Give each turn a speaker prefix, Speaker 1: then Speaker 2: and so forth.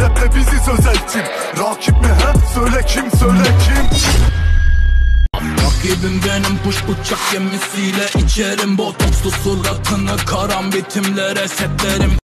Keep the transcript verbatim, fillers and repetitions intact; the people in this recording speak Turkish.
Speaker 1: rapte biziz özel tim. Rakip mi he? Söyle kim, söyle kim?
Speaker 2: Rakibim benim push bıçak gemisiyle içerim botokslu suratını, karan bitimlere setlerim.